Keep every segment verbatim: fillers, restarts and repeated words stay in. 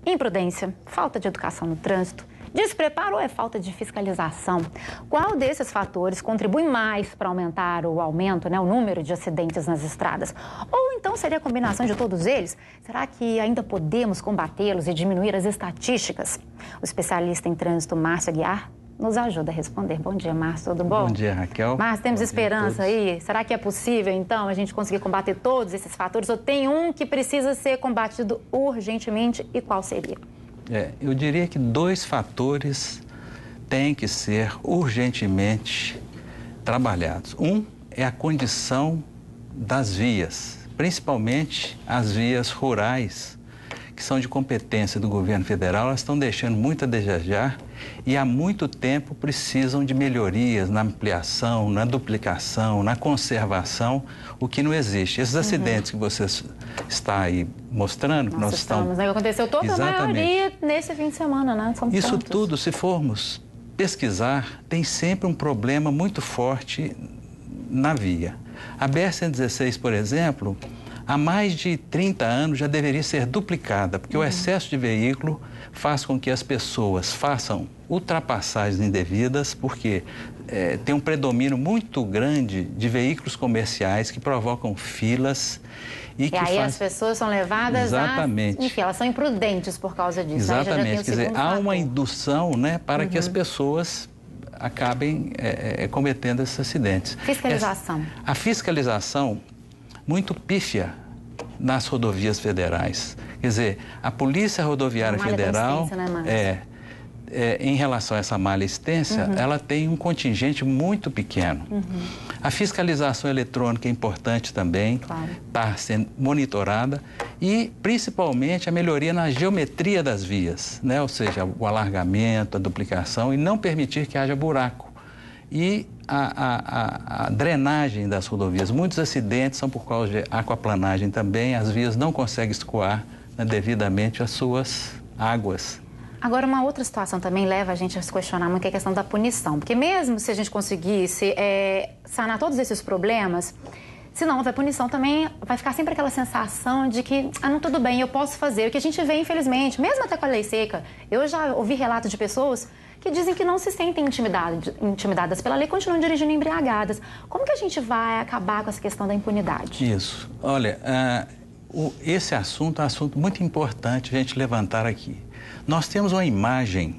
Imprudência, falta de educação no trânsito, despreparo ou é falta de fiscalização? Qual desses fatores contribui mais para aumentar o aumento, né, o número de acidentes nas estradas? Ou então seria a combinação de todos eles? Será que ainda podemos combatê-los e diminuir as estatísticas? O especialista em trânsito, Márcio Aguiar, nos ajuda a responder. Bom dia, Márcio, tudo bom? Bom dia, Raquel. Márcio, temos Bom esperança aí? Será que é possível, então, a gente conseguir combater todos esses fatores? Ou tem um que precisa ser combatido urgentemente e qual seria? É, eu diria que dois fatores têm que ser urgentemente trabalhados. Um é a condição das vias, principalmente as vias rurais, que são de competência do governo federal. Elas estão deixando muito a desejar e há muito tempo precisam de melhorias na ampliação, na duplicação, na conservação, o que não existe. Esses acidentes uhum. que você está aí mostrando, nós, nós estamos, estamos... né? Aconteceu toda Exatamente. a maioria nesse fim de semana, né? São Isso tantos. tudo, se formos pesquisar, tem sempre um problema muito forte na via. A B R cento e dezesseis, por exemplo, há mais de trinta anos já deveria ser duplicada, porque uhum. o excesso de veículo faz com que as pessoas façam ultrapassagens indevidas, porque é, tem um predomínio muito grande de veículos comerciais que provocam filas. E, e que aí faz... as pessoas são levadas Exatamente. a... Enfim, elas são imprudentes por causa disso. Exatamente. Já Quer dizer, há uma indução, né, para uhum. que as pessoas acabem é, é, cometendo esses acidentes. Fiscalização. Essa, a fiscalização muito pífia nas rodovias federais. Quer dizer, a Polícia Rodoviária Federal, né, é, é, em relação a essa malha assistência, uhum. ela tem um contingente muito pequeno. Uhum. A fiscalização eletrônica é importante também, está claro. sendo monitorada e, principalmente, a melhoria na geometria das vias, né? Ou seja, o alargamento, a duplicação e não permitir que haja buraco. E a, a, a, a drenagem das rodovias. Muitos acidentes são por causa de aquaplanagem também. As vias não conseguem escoar, né, devidamente as suas águas. Agora, uma outra situação também leva a gente a se questionar muito, que é a questão da punição. Porque mesmo se a gente conseguisse é, sanar todos esses problemas, se não houver punição também vai ficar sempre aquela sensação de que, ah, não, tudo bem, eu posso fazer. O que a gente vê, infelizmente, mesmo até com a lei seca, eu já ouvi relatos de pessoas que dizem que não se sentem intimidadas, intimidadas pela lei, continuam dirigindo embriagadas. Como que a gente vai acabar com essa questão da impunidade? Isso. Olha, uh, o, esse assunto é um assunto muito importante a gente levantar aqui. Nós temos uma imagem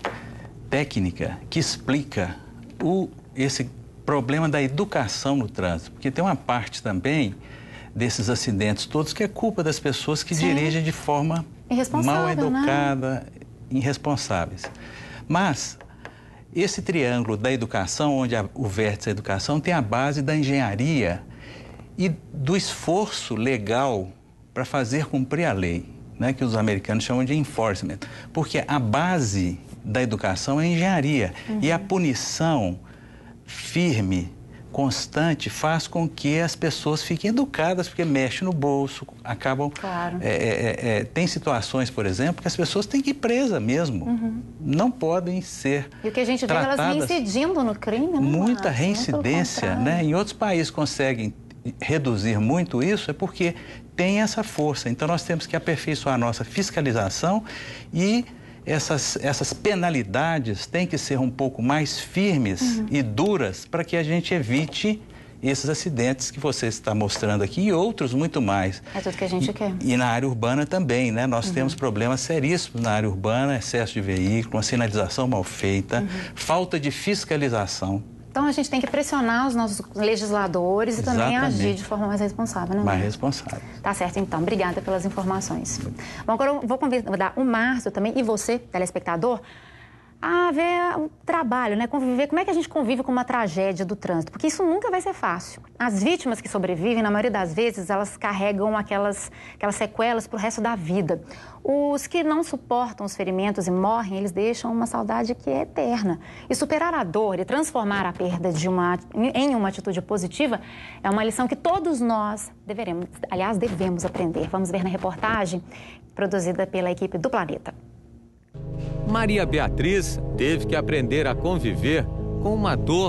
técnica que explica o, esse problema da educação no trânsito, porque tem uma parte também desses acidentes todos que é culpa das pessoas que Sim. dirigem de forma mal educada, né? irresponsáveis. Mas esse triângulo da educação, onde a, o vértice da educação tem a base da engenharia e do esforço legal para fazer cumprir a lei, né, que os americanos chamam de enforcement, porque a base da educação é a engenharia uhum. e a punição firme, constante, faz com que as pessoas fiquem educadas, porque mexe no bolso, acabam... Claro. É, é, é, tem situações, por exemplo, que as pessoas têm que ir presas mesmo. Uhum. Não podem ser E o que a gente vê é elas reincidindo no crime, né? Muita reincidência, né? Em outros países conseguem reduzir muito isso, é porque tem essa força. Então, nós temos que aperfeiçoar a nossa fiscalização e Essas, essas penalidades têm que ser um pouco mais firmes uhum. e duras para que a gente evite esses acidentes que você está mostrando aqui e outros muito mais. É tudo que a gente e, quer. E na área urbana também, né? Nós uhum. temos problemas seríssimos na área urbana, excesso de veículo, uma sinalização mal feita, uhum. falta de fiscalização. Então, a gente tem que pressionar os nossos legisladores Exatamente. e também agir de forma mais responsável, né? Mais responsável. Tá certo, então. Obrigada pelas informações. Bom, agora eu vou convidar o Márcio também e você, telespectador, a ver o trabalho, né? Conviver. Como é que a gente convive com uma tragédia do trânsito? Porque isso nunca vai ser fácil. As vítimas que sobrevivem, na maioria das vezes, elas carregam aquelas, aquelas sequelas para o resto da vida. Os que não suportam os ferimentos e morrem, eles deixam uma saudade que é eterna. E superar a dor e transformar a perda de uma, em uma atitude positiva é uma lição que todos nós deveremos, aliás, devemos aprender. Vamos ver na reportagem produzida pela equipe do Planeta. Maria Beatriz teve que aprender a conviver com uma dor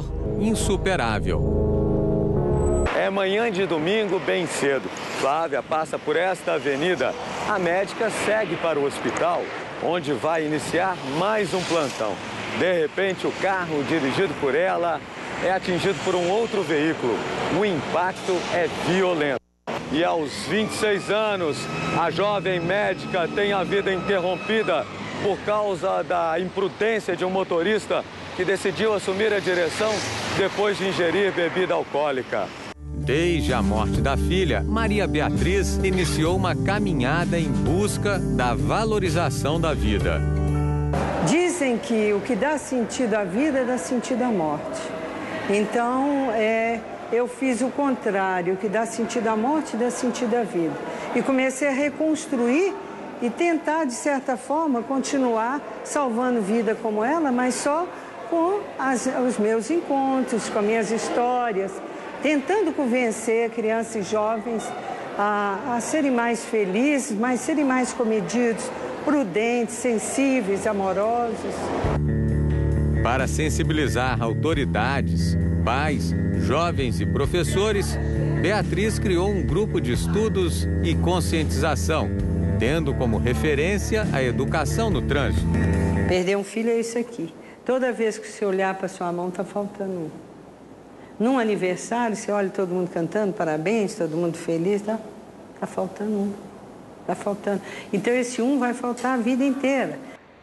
insuperável. É manhã de domingo bem cedo. Flávia passa por esta avenida A médica segue para o hospital, onde vai iniciar mais um plantão. De repente, o carro dirigido por ela é atingido por um outro veículo. O impacto é violento. E aos vinte e seis anos, a jovem médica tem a vida interrompida por causa da imprudência de um motorista que decidiu assumir a direção depois de ingerir bebida alcoólica. Desde a morte da filha, Maria Beatriz iniciou uma caminhada em busca da valorização da vida. Dizem que o que dá sentido à vida dá sentido à morte. Então, é, eu fiz o contrário, o que dá sentido à morte dá sentido à vida. E comecei a reconstruir e tentar, de certa forma, continuar salvando vida como ela, mas só com as, os meus encontros, com as minhas histórias, tentando convencer crianças e jovens a, a serem mais felizes, mas serem mais comedidos, prudentes, sensíveis, amorosos. Para sensibilizar autoridades, pais, jovens e professores, Beatriz criou um grupo de estudos e conscientização, tendo como referência a educação no trânsito. Perder um filho é isso aqui. Toda vez que você olhar para sua mão, está faltando um. Num aniversário, você olha todo mundo cantando parabéns, todo mundo feliz, tá? Tá faltando um. Tá faltando. Então esse um vai faltar a vida inteira.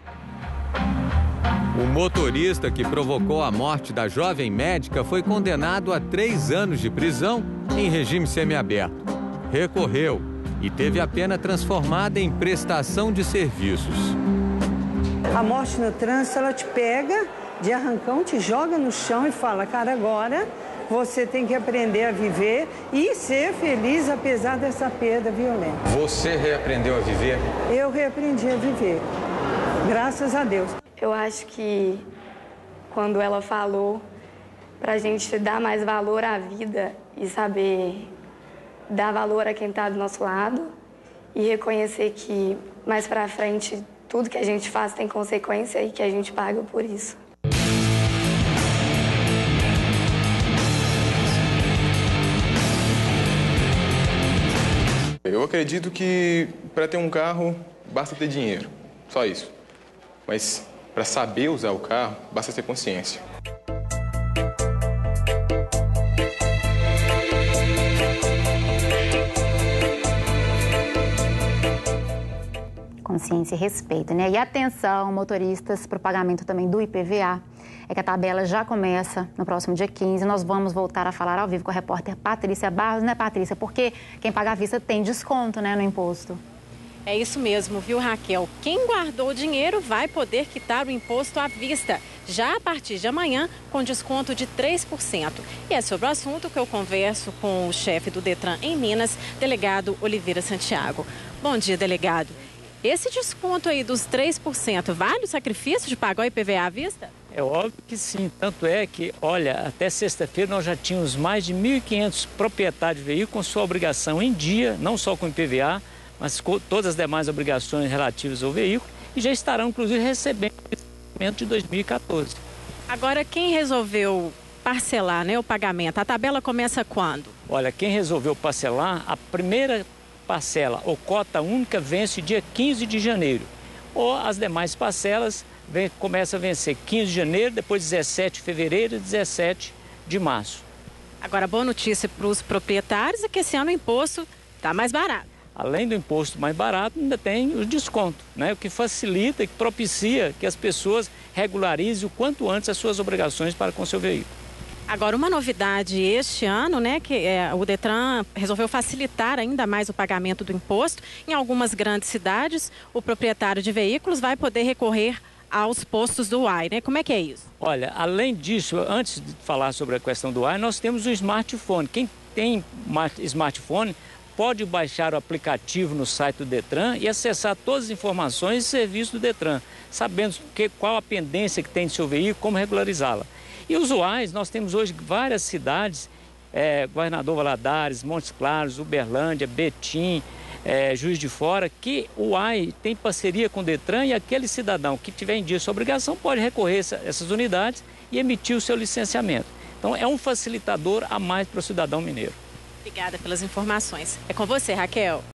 O motorista que provocou a morte da jovem médica foi condenado a três anos de prisão em regime semiaberto. Recorreu e teve a pena transformada em prestação de serviços. A morte no trânsito, ela te pega de arrancão, te joga no chão e fala, cara, agora você tem que aprender a viver e ser feliz apesar dessa perda violenta. Você reaprendeu a viver? Eu reaprendi a viver, graças a Deus. Eu acho que quando ela falou pra gente dar mais valor à vida e saber dar valor a quem tá do nosso lado e reconhecer que mais pra frente tudo que a gente faz tem consequência e que a gente paga por isso. Eu acredito que para ter um carro basta ter dinheiro, só isso. Mas para saber usar o carro basta ter consciência. Consciência e respeito, né? E atenção, motoristas, para o pagamento também do I P V A. É que a tabela já começa no próximo dia quinze. Nós vamos voltar a falar ao vivo com a repórter Patrícia Barros, né, Patrícia? Porque quem paga à vista tem desconto, né, no imposto. É isso mesmo, viu, Raquel? Quem guardou o dinheiro vai poder quitar o imposto à vista, já a partir de amanhã, com desconto de três por cento. E é sobre o assunto que eu converso com o chefe do Detran em Minas, delegado Oliveira Santiago. Bom dia, delegado. Esse desconto aí dos três por cento vale o sacrifício de pagar o I P V A à vista? É óbvio que sim, tanto é que, olha, até sexta-feira nós já tínhamos mais de mil e quinhentos proprietários de veículos com sua obrigação em dia, não só com o I P V A, mas com todas as demais obrigações relativas ao veículo, e já estarão, inclusive, recebendo o pagamento de dois mil e quatorze. Agora, quem resolveu parcelar, né, o pagamento, a tabela começa quando? Olha, quem resolveu parcelar, a primeira parcela ou cota única vence dia quinze de janeiro. Ou as demais parcelas vem, começam a vencer quinze de janeiro, depois dezessete de fevereiro e dezessete de março. Agora, boa notícia para os proprietários é que esse ano o imposto está mais barato. Além do imposto mais barato, ainda tem o desconto, né? O que facilita e propicia que as pessoas regularizem o quanto antes as suas obrigações para com o seu veículo. Agora, uma novidade este ano, né, que é, o Detran resolveu facilitar ainda mais o pagamento do imposto. Em algumas grandes cidades, o proprietário de veículos vai poder recorrer aos postos do U A I, né? Como é que é isso? Olha, além disso, antes de falar sobre a questão do U A I, nós temos o smartphone. Quem tem smartphone pode baixar o aplicativo no site do Detran e acessar todas as informações e serviços do Detran, sabendo que, qual a pendência que tem de seu veículo, como regularizá-la. E os U A Is, nós temos hoje várias cidades, é, Governador Valadares, Montes Claros, Uberlândia, Betim, é, Juiz de Fora, que o U A I tem parceria com o Detran e aquele cidadão que tiver em dia sua obrigação pode recorrer a essa, essas unidades e emitir o seu licenciamento. Então é um facilitador a mais para o cidadão mineiro. Obrigada pelas informações. É com você, Raquel.